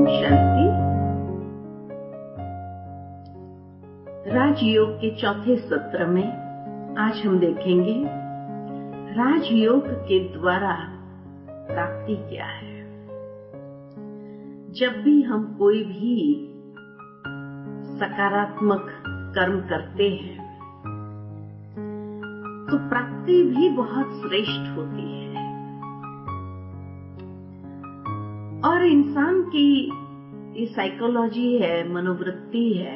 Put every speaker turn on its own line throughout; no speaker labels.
शांति। राजयोग के चौथे सत्र में आज हम देखेंगे राजयोग के द्वारा प्राप्ति क्या है। जब भी हम कोई भी सकारात्मक कर्म करते हैं तो प्राप्ति भी बहुत श्रेष्ठ होती है। और इंसान की ये साइकोलॉजी है, मनोवृत्ति है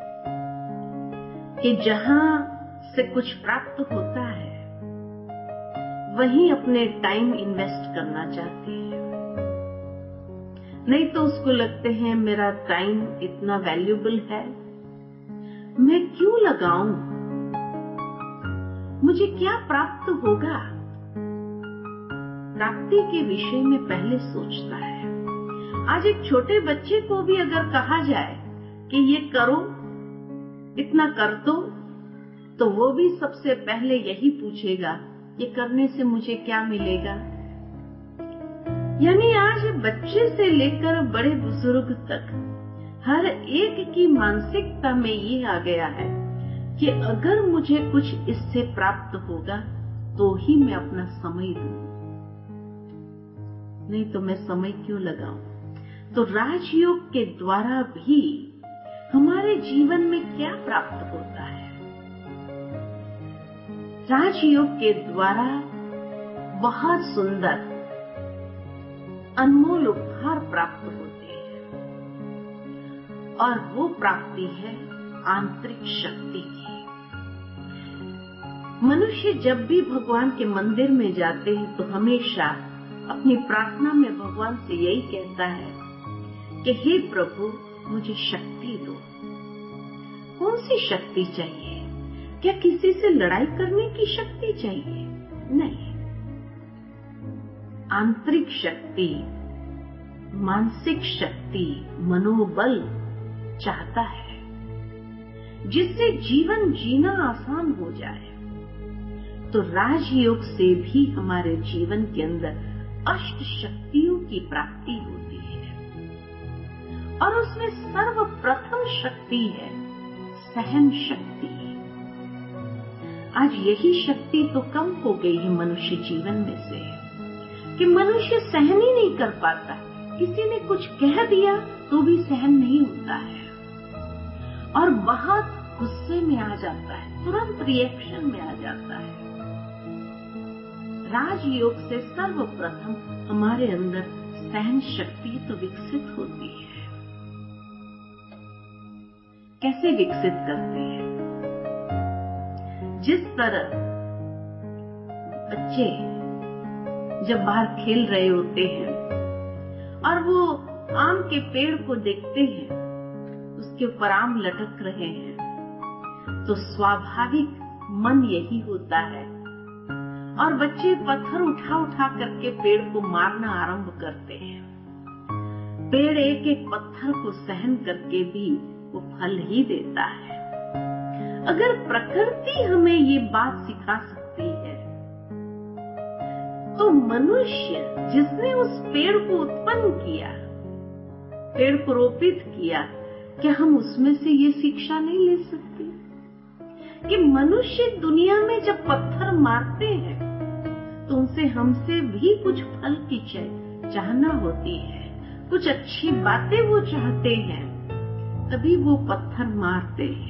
कि जहां से कुछ प्राप्त होता है वहीं अपने टाइम इन्वेस्ट करना चाहते हैं। नहीं तो उसको लगते हैं मेरा टाइम इतना वैल्यूएबल है, मैं क्यों लगाऊं, मुझे क्या प्राप्त होगा। प्राप्ति के विषय में पहले सोचता है। आज एक छोटे बच्चे को भी अगर कहा जाए कि ये करो, इतना कर दो, तो वो भी सबसे पहले यही पूछेगा ये करने से मुझे क्या मिलेगा। यानी आज बच्चे से लेकर बड़े बुजुर्ग तक हर एक की मानसिकता में ये आ गया है कि अगर मुझे कुछ इससे प्राप्त होगा तो ही मैं अपना समय दूं, नहीं तो मैं समय क्यों लगाऊं। तो राजयोग के द्वारा भी हमारे जीवन में क्या प्राप्त होता है। राजयोग के द्वारा बहुत सुंदर अनमोल उपहार प्राप्त होते हैं और वो प्राप्ति है आंतरिक शक्ति की। मनुष्य जब भी भगवान के मंदिर में जाते हैं तो हमेशा अपनी प्रार्थना में भगवान से यही कहता है कि हे प्रभु मुझे शक्ति दो। कौन सी शक्ति चाहिए? क्या किसी से लड़ाई करने की शक्ति चाहिए? नहीं, आंतरिक शक्ति, मानसिक शक्ति, मनोबल चाहता है जिससे जीवन जीना आसान हो जाए। तो राजयोग से भी हमारे जीवन के अंदर अष्ट शक्तियों की प्राप्ति होती है और उसमें सर्वप्रथम शक्ति है सहन शक्ति। आज यही शक्ति तो कम हो गई है मनुष्य जीवन में से कि मनुष्य सहन ही नहीं कर पाता। किसी ने कुछ कह दिया तो भी सहन नहीं होता है और बहुत गुस्से में आ जाता है, तुरंत रिएक्शन में आ जाता है। राजयोग से सर्वप्रथम हमारे अंदर सहन शक्ति तो विकसित होती है। कैसे विकसित करते हैं? जिस तरह बच्चे जब बाहर खेल रहे होते हैं और वो आम के पेड़ को देखते हैं, उसके ऊपर आम लटक रहे हैं, तो स्वाभाविक मन यही होता है और बच्चे पत्थर उठा उठा करके पेड़ को मारना आरंभ करते हैं। पेड़ एक एक पत्थर को सहन करके भी वो फल ही देता है। अगर प्रकृति हमें ये बात सिखा सकती है तो मनुष्य जिसने उस पेड़ को उत्पन्न किया, पेड़ को रोपित किया, क्या हम उसमें से ये शिक्षा नहीं ले सकते कि मनुष्य दुनिया में जब पत्थर मारते हैं तो उनसे हमसे भी कुछ फल की चाहना होती है, कुछ अच्छी बातें वो चाहते हैं, तभी वो पत्थर मारते हैं।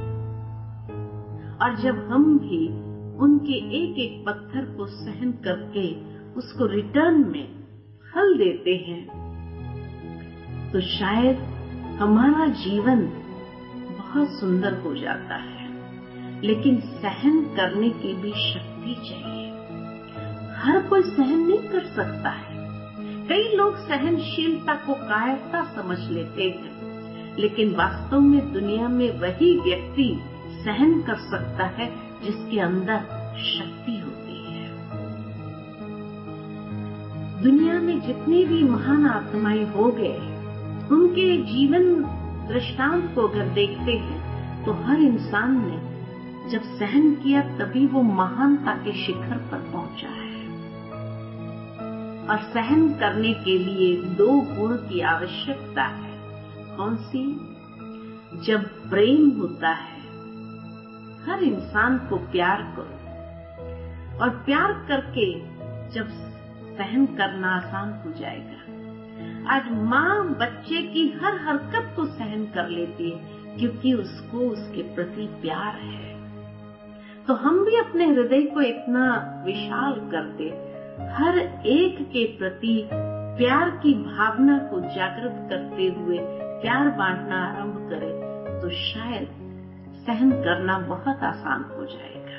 और जब हम भी उनके एक एक पत्थर को सहन करके उसको रिटर्न में फल देते हैं तो शायद हमारा जीवन बहुत सुंदर हो जाता है। लेकिन सहन करने की भी शक्ति चाहिए। हर कोई सहन नहीं कर सकता है। कई लोग सहनशीलता को कायरता समझ लेते हैं, लेकिन वास्तव में दुनिया में वही व्यक्ति सहन कर सकता है जिसके अंदर शक्ति होती है। दुनिया में जितने भी महान आत्माएं हो गए, उनके जीवन दृष्टांत को अगर देखते हैं तो हर इंसान ने जब सहन किया तभी वो महानता के शिखर पर पहुंचा है। और सहन करने के लिए 2 गुण की आवश्यकता है। कौन सी? जब प्रेम होता है, हर इंसान को प्यार करो, और प्यार करके जब सहन करना आसान हो जाएगा। आज माँ बच्चे की हर हरकत को सहन कर लेती है क्योंकि उसको उसके प्रति प्यार है। तो हम भी अपने हृदय को इतना विशाल कर दे, हर एक के प्रति प्यार की भावना को जागृत करते हुए प्यार बांटना आरंभ करें तो शायद सहन करना बहुत आसान हो जाएगा।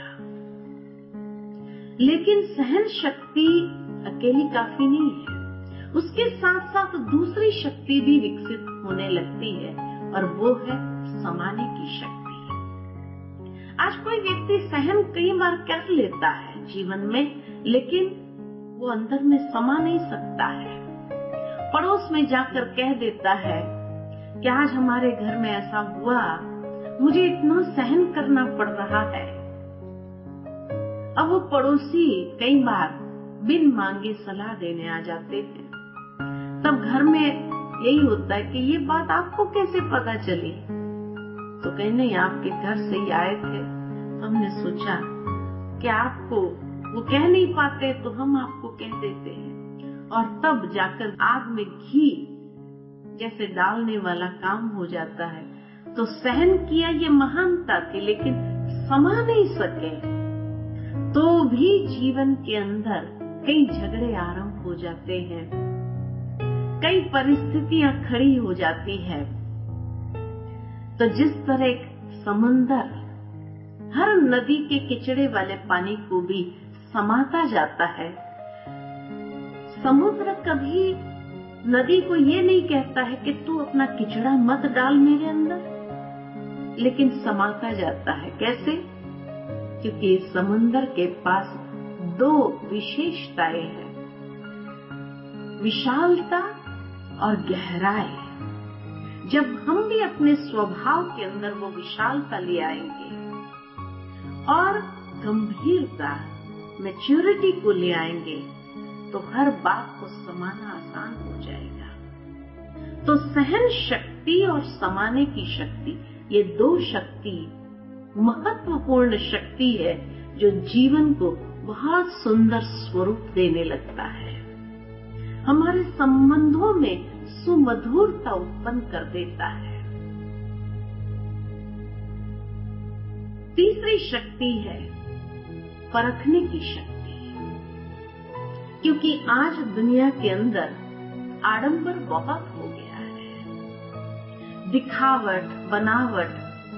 लेकिन सहन शक्ति अकेली काफी नहीं है, उसके साथ साथ दूसरी शक्ति भी विकसित होने लगती है और वो है समाने की शक्ति। आज कोई व्यक्ति सहन कई बार कर लेता है जीवन में, लेकिन वो अंदर में समा नहीं सकता है। पड़ोस में जाकर कह देता है कि आज हमारे घर में ऐसा हुआ, मुझे इतना सहन करना पड़ रहा है। अब वो पड़ोसी कई बार बिन मांगे सलाह देने आ जाते हैं। तब घर में यही होता है कि ये बात आपको कैसे पता चली? तो कहीं नहीं, आपके घर से ही आए थे, तो हमने सोचा कि आपको वो कह नहीं पाते तो हम आपको कह देते हैं, और तब जाकर आग में घी जैसे डालने वाला काम हो जाता है। तो सहन किया ये महानता थी, लेकिन समा नहीं सके तो भी जीवन के अंदर कई झगड़े आरंभ हो जाते हैं, कई परिस्थितियां खड़ी हो जाती है। तो जिस तरह एक समंदर हर नदी के किचड़े वाले पानी को भी समाता जाता है, समुद्र कभी नदी को ये नहीं कहता है कि तू अपना किचड़ा मत डाल मेरे अंदर, लेकिन समाता जाता है। कैसे? क्योंकि समुद्र के पास 2 विशेषताएं हैं, विशालता और गहराई। जब हम भी अपने स्वभाव के अंदर वो विशालता ले आएंगे और गंभीरता, मैच्योरिटी को ले आएंगे, तो हर बात को समाना आसान हो जाएगा। तो सहन शक्ति और समाने की शक्ति, ये 2 शक्ति महत्वपूर्ण शक्ति है जो जीवन को बहुत सुंदर स्वरूप देने लगता है, हमारे संबंधों में सुमधुरता उत्पन्न कर देता है। तीसरी शक्ति है परखने की शक्ति। क्योंकि आज दुनिया के अंदर आडंबर बहुत हो गया है, दिखावट, बनावट,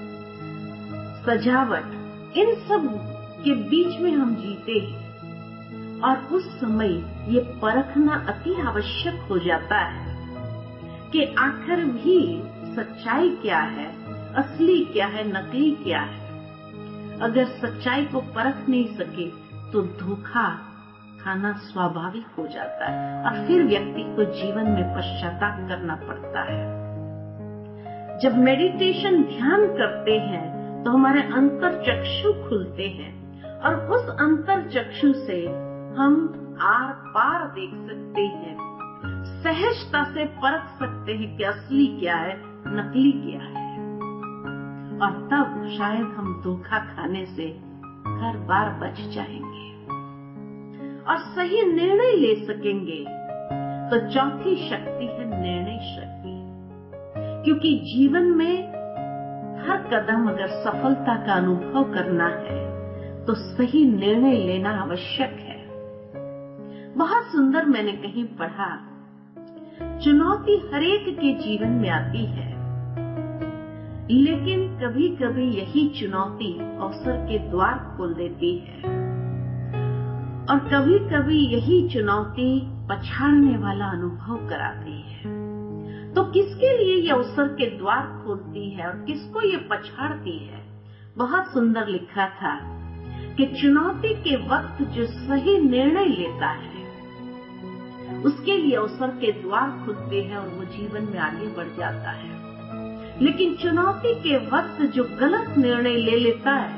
सजावट, इन सब के बीच में हम जीते हैं, और उस समय ये परखना अति आवश्यक हो जाता है कि आखिर भी सच्चाई क्या है, असली क्या है, नकली क्या है। अगर सच्चाई को परख नहीं सके तो धोखा खाना स्वाभाविक हो जाता है, और फिर व्यक्ति को जीवन में पश्चाताप करना पड़ता है। जब मेडिटेशन ध्यान करते हैं तो हमारे अंतर चक्षु खुलते हैं, और उस अंतर चक्षु से हम आर पार देख सकते हैं, सहजता से परख सकते हैं कि असली क्या है, नकली क्या है, और तब शायद हम धोखा खाने से हर बार बच जाएंगे और सही निर्णय ले सकेंगे। तो चौथी शक्ति है निर्णय शक्ति। क्योंकि जीवन में हर कदम अगर सफलता का अनुभव करना है तो सही निर्णय लेना आवश्यक है। बहुत सुंदर मैंने कहीं पढ़ा, चुनौती हर एक के जीवन में आती है, लेकिन कभी कभी यही चुनौती अवसर के द्वार खोल देती है, और कभी कभी यही चुनौती पछाड़ने वाला अनुभव कराती है। तो किसके लिए ये अवसर के द्वार खोलती है और किसको ये पछाड़ती है? बहुत सुंदर लिखा था कि चुनौती के वक्त जो सही निर्णय लेता है उसके लिए अवसर के द्वार खुलते हैं और वो जीवन में आगे बढ़ जाता है। लेकिन चुनौती के वक्त जो गलत निर्णय ले लेता है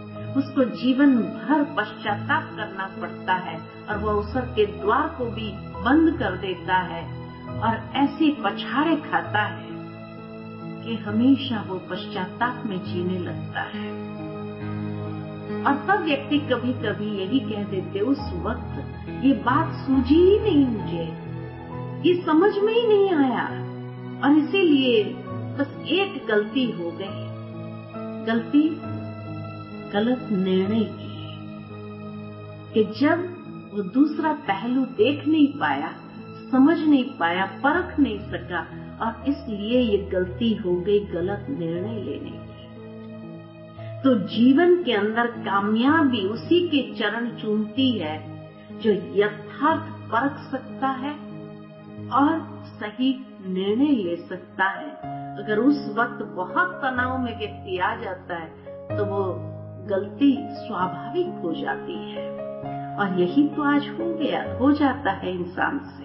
उसको जीवन भर पश्चाताप करना पड़ता है, और वो अवसर के द्वार को भी बंद कर देता है और ऐसे पछाड़े खाता है कि हमेशा वो पश्चाताप में जीने लगता है। और तब व्यक्ति कभी कभी यही कह देते, उस वक्त ये बात सूझी ही नहीं, मुझे ये समझ में ही नहीं आया, और इसीलिए बस एक गलती हो गई। गलती गलत निर्णय की, कि जब वो दूसरा पहलू देख नहीं पाया, समझ नहीं पाया, परख नहीं सका, और इसलिए ये गलती हो गई गलत निर्णय लेने की। तो जीवन के अंदर कामयाबी उसी के चरण चूमती है जो यथार्थ परख सकता है और सही निर्णय ले सकता है। अगर उस वक्त बहुत तनाव में व्यक्ति आ जाता है तो वो गलती स्वाभाविक हो जाती है, और यही तो आज हो जाता है इंसान से।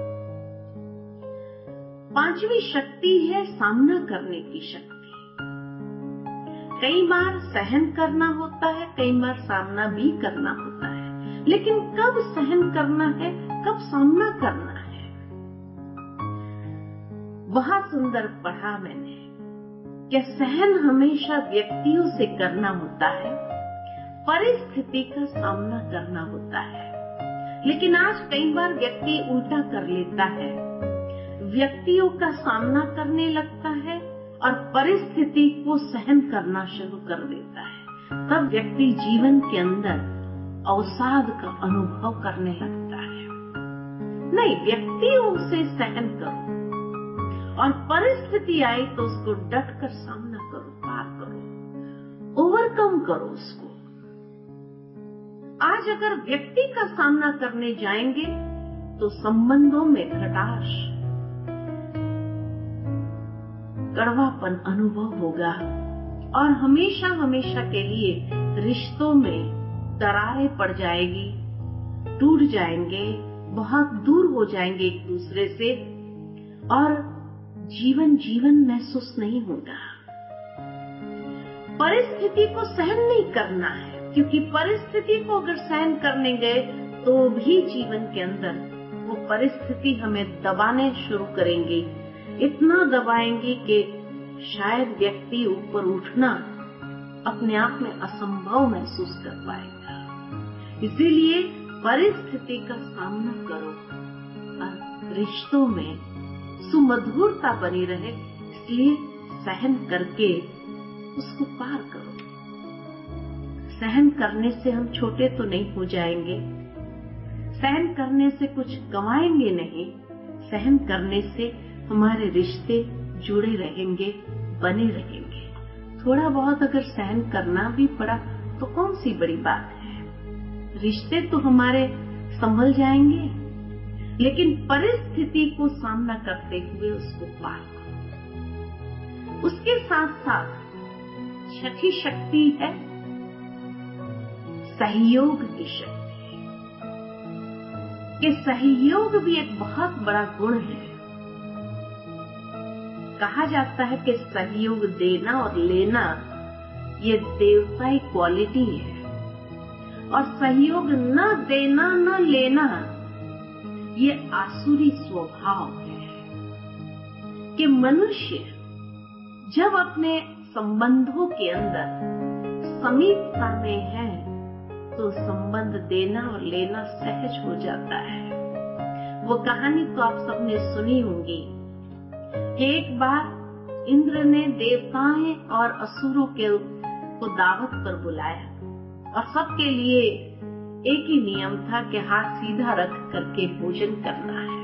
पांचवी शक्ति है सामना करने की शक्ति। कई बार सहन करना होता है, कई बार सामना भी करना होता है, लेकिन कब सहन करना है, कब सामना करना है। बहुत सुंदर पढ़ा मैंने कि सहन हमेशा व्यक्तियों से करना होता है, परिस्थिति का सामना करना होता है। लेकिन आज कई बार व्यक्ति उल्टा कर लेता है, व्यक्तियों का सामना करने लगता है और परिस्थिति को सहन करना शुरू कर देता है। तब व्यक्ति जीवन के अंदर अवसाद का अनुभव करने लगता है। नहीं, व्यक्तियों से सहन करो, और परिस्थिति आई तो उसको डट कर सामना करो, पार करो, ओवरकम करो उसको। आज अगर व्यक्ति का सामना करने जाएंगे तो संबंधों में खटाश, कड़वापन अनुभव होगा, और हमेशा हमेशा के लिए रिश्तों में दरारें पड़ जाएगी, टूट जाएंगे, बहुत दूर हो जाएंगे एक दूसरे से, और जीवन महसूस नहीं होगा। परिस्थिति को सहन नहीं करना है, क्योंकि परिस्थिति को अगर सहन करने गए तो भी जीवन के अंदर वो परिस्थिति हमें दबाने शुरू करेंगी, इतना दबाएंगी कि शायद व्यक्ति ऊपर उठना अपने आप में असंभव महसूस कर पाएगा। इसीलिए परिस्थिति का सामना करो और रिश्तों में सुमधुरता बनी रहे, इसलिए सहन करके उसको पार करो। सहन करने से हम छोटे तो नहीं हो जाएंगे, सहन करने से कुछ गंवाएंगे नहीं, सहन करने से हमारे रिश्ते जुड़े रहेंगे, बने रहेंगे। थोड़ा बहुत अगर सहन करना भी पड़ा तो कौन सी बड़ी बात है, रिश्ते तो हमारे संभल जाएंगे। लेकिन परिस्थिति को सामना करते हुए उसको पार करो। उसके साथ साथ छठी शक्ति है सहयोग की शक्ति, कि सहयोग भी एक बहुत बड़ा गुण है। कहा जाता है कि सहयोग देना और लेना ये देवताई क्वालिटी है, और सहयोग न देना न लेना ये आसुरी स्वभाव है। कि मनुष्य जब अपने संबंधों के अंदर समीपता में है तो संबंध देना और लेना सहज हो जाता है। वो कहानी तो आप सबने सुनी होगी कि एक बार इंद्र ने देवताएं और असुरों को दावत पर बुलाया, और सबके लिए एक ही नियम था कि हाथ सीधा रख करके भोजन करना है।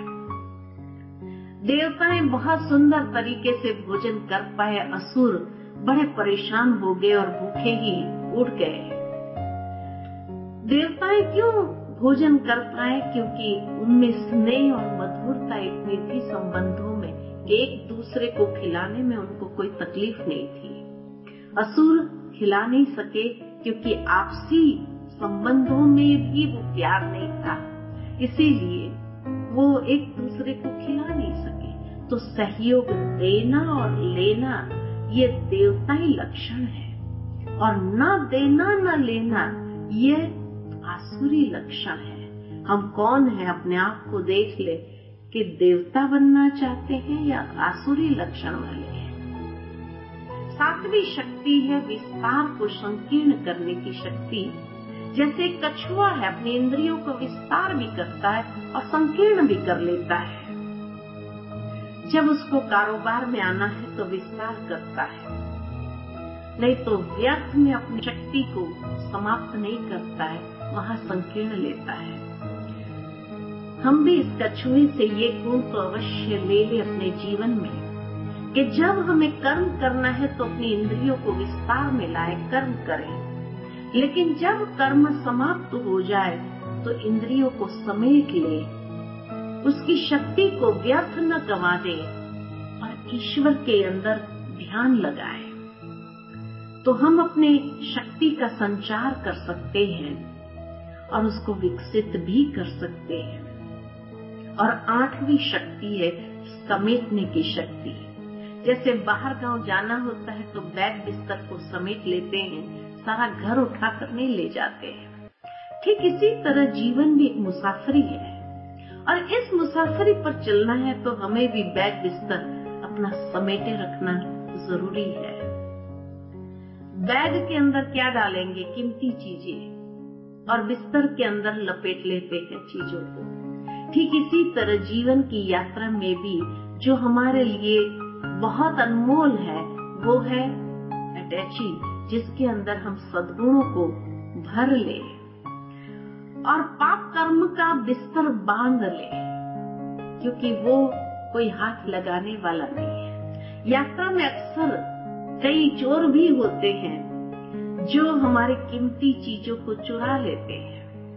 देवताएं बहुत सुंदर तरीके से भोजन कर पाए, असुर बड़े परेशान हो गए और भूखे ही उठ गए। देवताएं क्यों भोजन कर पाए? क्योंकि उनमें स्नेह और मधुरता इतनी थी संबंधों में कि एक दूसरे को खिलाने में उनको कोई तकलीफ नहीं थी। असुर खिला नहीं सके क्योंकि आपसी संबंधों में भी वो प्यार नहीं था, इसीलिए वो एक दूसरे को खिला नहीं सके। तो सहयोग देना और लेना ये देवताई लक्षण है, और न देना न लेना ये आसुरी लक्षण है। हम कौन है, अपने आप को देख ले कि देवता बनना चाहते हैं या आसुरी लक्षण वाले हैं। सातवीं शक्ति है विस्तार को संकीर्ण करने की शक्ति। जैसे कछुआ है, अपनी इंद्रियों को विस्तार भी करता है और संकीर्ण भी कर लेता है। जब उसको कारोबार में आना है तो विस्तार करता है, नहीं तो व्यर्थ में अपनी शक्ति को समाप्त नहीं करता है, वहां संकीर्ण लेता है। हम भी इस कछुए से ये गुण तो अवश्य ले ले अपने जीवन में कि जब हमें कर्म करना है तो अपनी इंद्रियों को विस्तार में लाए, कर्म करें। लेकिन जब कर्म समाप्त हो जाए तो इंद्रियों को समेट ले, उसकी शक्ति को व्यर्थ न गवा दे और ईश्वर के अंदर ध्यान लगाए, तो हम अपने शक्ति का संचार कर सकते हैं और उसको विकसित भी कर सकते हैं। और आठवीं शक्ति है समेटने की शक्ति। जैसे बाहर गांव जाना होता है तो बैग बिस्तर को समेट लेते हैं, सारा घर उठा कर नहीं ले जाते हैं। ठीक इसी तरह जीवन भी एक मुसाफरी है और इस मुसाफरी पर चलना है तो हमें भी बैग बिस्तर अपना समेटे रखना जरूरी है। बैग के अंदर क्या डालेंगे? कीमती चीजें, और बिस्तर के अंदर लपेट लेते हैं चीजों को। ठीक इसी तरह जीवन की यात्रा में भी जो हमारे लिए बहुत अनमोल है वो है अटैची, जिसके अंदर हम सद्गुणों को भर ले और पाप कर्म का बिस्तर बांध ले, क्योंकि वो कोई हाथ लगाने वाला नहीं है। यात्रा में अक्सर कई चोर भी होते हैं जो हमारे कीमती चीजों को चुरा लेते हैं।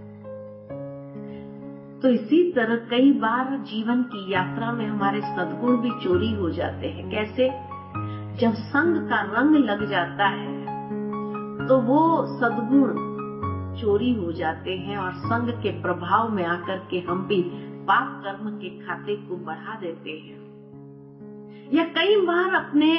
तो इसी तरह कई बार जीवन की यात्रा में हमारे सद्गुण भी चोरी हो जाते हैं। कैसे? जब संग का रंग लग जाता है तो वो सद्गुण चोरी हो जाते हैं और संग के प्रभाव में आकर के हम भी पाप कर्म के खाते को बढ़ा देते हैं। या कई बार अपने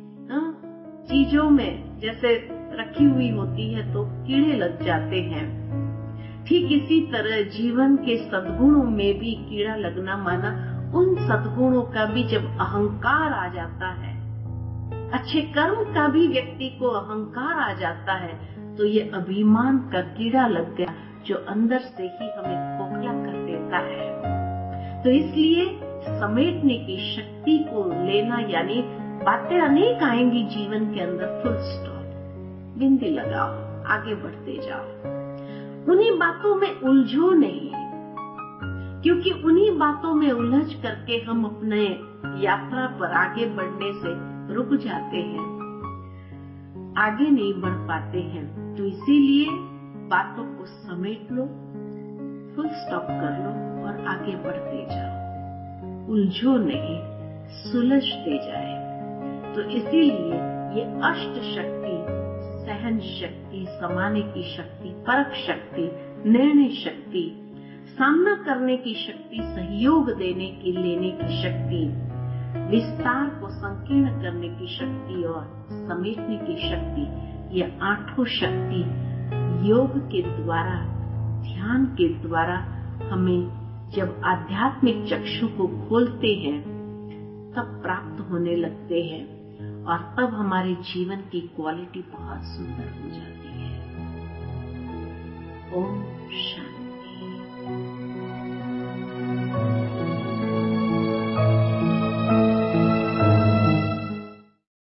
चीजों में जैसे रखी हुई होती है तो कीड़े लग जाते हैं। ठीक इसी तरह जीवन के सद्गुणों में भी कीड़ा लगना माना उन सद्गुणों का भी जब अहंकार आ जाता है, अच्छे कर्म का भी व्यक्ति को अहंकार आ जाता है, तो ये अभिमान का कीड़ा लग गया जो अंदर से ही हमें खोखला कर देता है। तो इसलिए समेटने की शक्ति को लेना, यानी बातें अनेक आएंगी जीवन के अंदर, फुल स्टॉप, बिंदी लगाओ, आगे बढ़ते जाओ। उन्हीं बातों में उलझो नहीं, क्योंकि उन्हीं बातों में उलझ करके हम अपने यात्रा पर आगे बढ़ने से रुक जाते हैं, आगे नहीं बढ़ पाते हैं। तो इसीलिए बातों को समेट लो, फुल स्टॉप कर लो और आगे बढ़ते जाओ। उलझो नहीं, सुलझते जाए। तो इसीलिए ये अष्ट शक्ति, सहन शक्ति, समाने की शक्ति, परख शक्ति, निर्णय शक्ति, सामना करने की शक्ति, सहयोग देने की, लेने की शक्ति, विस्तार को संकीर्ण करने की शक्ति और समेटने की शक्ति, ये आठों शक्ति योग के द्वारा, ध्यान के द्वारा हमें जब आध्यात्मिक चक्षु को खोलते हैं तब प्राप्त होने लगते हैं और तब हमारे जीवन की क्वालिटी बहुत सुंदर हो जाती है। ओम शांति।